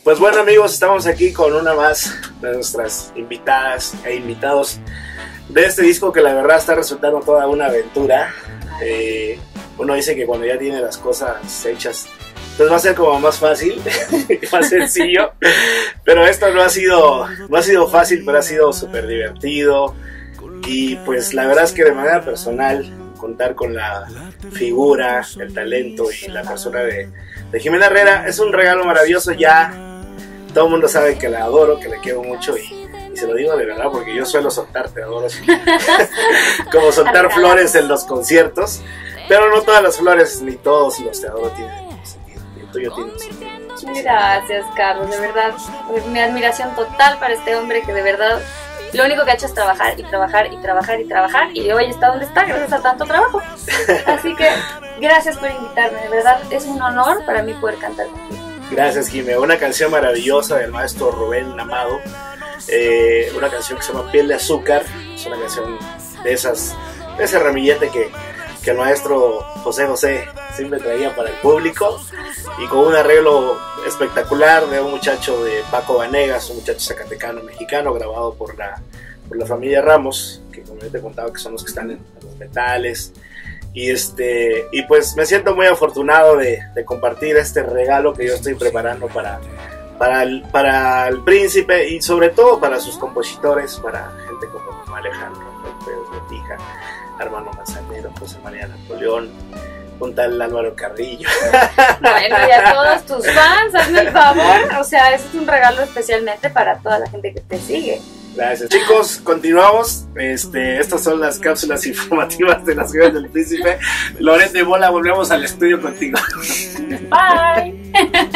Pues bueno, amigos, estamos aquí con una más de nuestras invitadas e invitados de este disco que la verdad está resultando toda una aventura. Uno dice que cuando ya tiene las cosas hechas, pues va a ser como más fácil, más sencillo, pero esto no ha sido fácil, pero ha sido súper divertido. Y pues la verdad es que de manera personal, contar con la figura, el talento y la persona de Jimena Herrera es un regalo maravilloso. Ya todo el mundo sabe que la adoro, que la quiero mucho, y se lo digo de verdad porque yo suelo soltar te adoro como soltar flores en los conciertos, pero no todas las flores ni todos los te adoro tienen sentido. El tuyo tiene sentido. Gracias, Carlos, de verdad, mi admiración total para este hombre que de verdad lo único que ha hecho es trabajar y trabajar y trabajar y trabajar, y hoy está donde está gracias a tanto trabajo. Así que gracias por invitarme, de verdad es un honor para mí poder cantar contigo. Gracias, Jimé. Una canción maravillosa del maestro Rubén Amado, una canción que se llama Piel de Azúcar. Es una canción de ese ramillete que el maestro José José siempre traía para el público, y con un arreglo espectacular de un muchacho de Paco Vanegas, un muchacho zacatecano mexicano, grabado por la familia Ramos, que como yo te contaba que son los que están en los metales. Y pues me siento muy afortunado de compartir este regalo que yo estoy preparando para el príncipe, y sobre todo para sus compositores, para gente como Alejandro Pérez Botija, Armando Manzanero, José María Napoleón, un tal Álvaro Carrillo. Bueno, y a todos tus fans, hazme el favor, o sea, es un regalo especialmente para toda la gente que te sigue. Gracias, chicos, continuamos. Estas son las cápsulas informativas de las Gemas del Príncipe. Loret de Mola, volvemos al estudio contigo. Bye.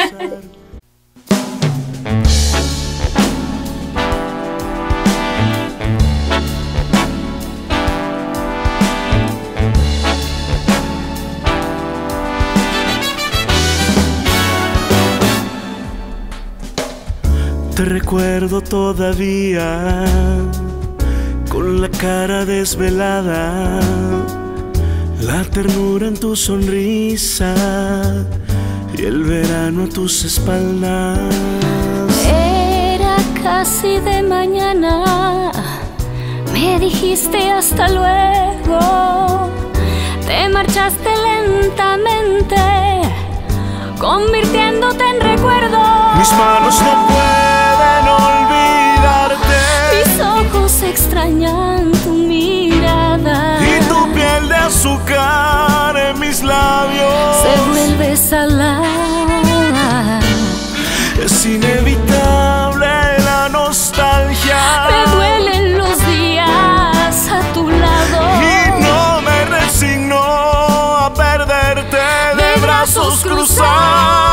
Te recuerdo todavía con la cara desvelada, la ternura en tu sonrisa y el verano a tus espaldas. Era casi de mañana, me dijiste hasta luego, te marchaste lentamente, convirtiéndote en recuerdo. Mis manos no pueden olvidarte, mis ojos extrañan tu mirada, y tu piel de azúcar en mis labios se vuelve salada. Es inevitable la nostalgia, Me duelen los días a tu lado, y no me resigno a perderte de brazos cruzados.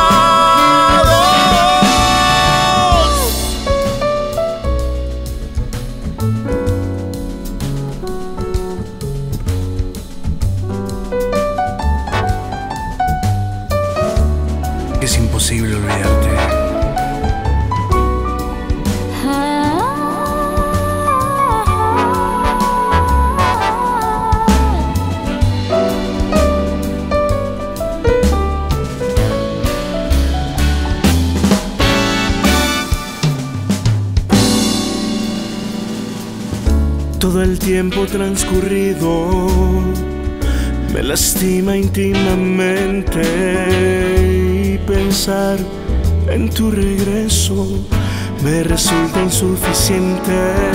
Es imposible olvidarte. Todo el tiempo transcurrido me lastima íntimamente, y pensar en tu regreso me resulta insuficiente.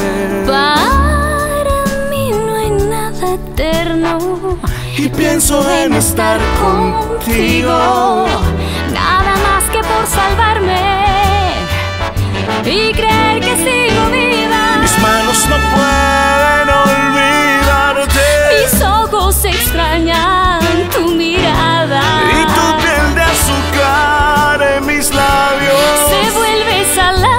Para mí no hay nada eterno, y pienso en estar contigo, nada más que por salvarme y creer que sigo viva. Mis manos no pueden olvidarte, Mis ojos extrañan tu mirada, y tu piel de azúcar en mis labios se vuelve salada.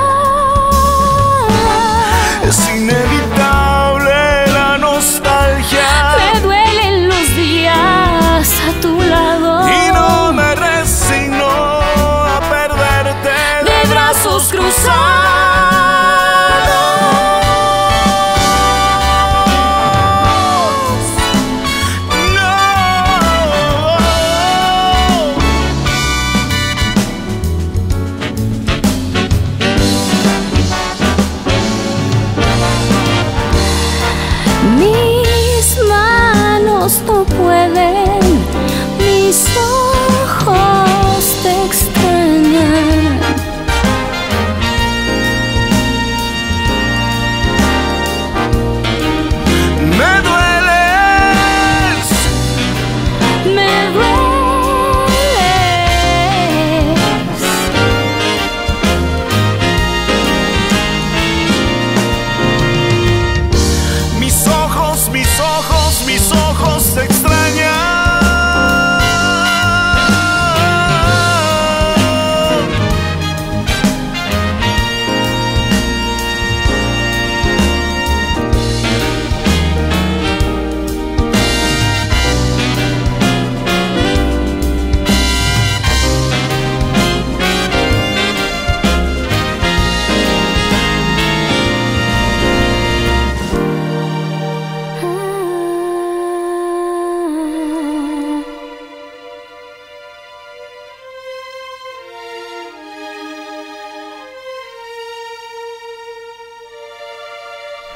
Es inevitable la nostalgia, Me duelen los días a tu lado, y no me resigno a perderte de brazos cruzados. No.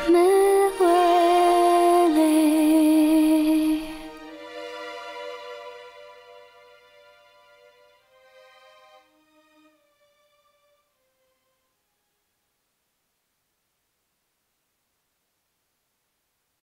Me